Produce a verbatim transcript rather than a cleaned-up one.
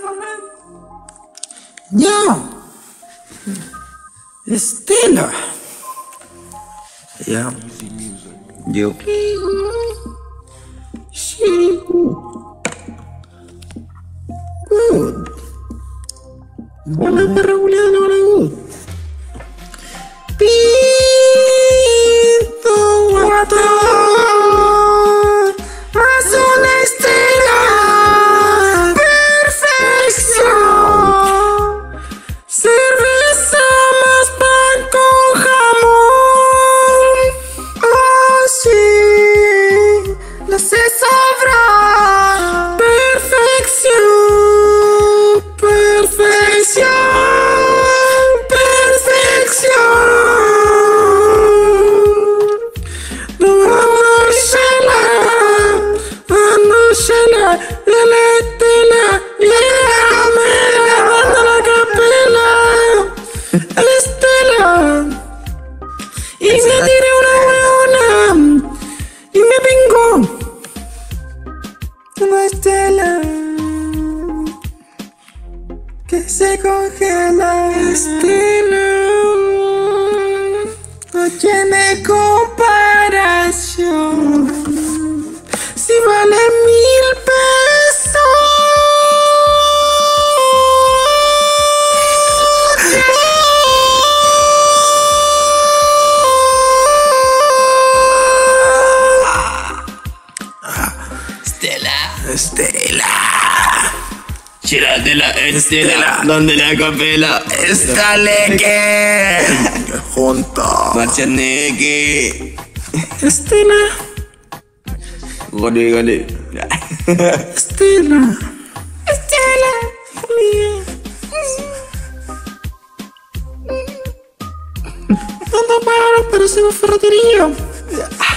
Ya. Estela. Ya. Yo. Sí. Good. Bola para Julián, hola, good. Pito guato. Haz una estrella. Perfección. Cerveza más pan con jamón. Oh, sí. No se sobra. Perfección. Perfección. Perfección. No vamos a la. Vamos a la. La letela. Llévame la banda la capela. Estela. Y me tiré una huevona. Y me vengo. Una estela. Que se congela. Estela. No tiene comparación. Si vale mil pesos. Estela. Estela. Chiratela, Estela. ¿Dónde la capela? Estaleque. Junto. Marcianeque. Estela. Gole, gole. Estela. Estela. ¿Dónde para? Pero se me ferretería.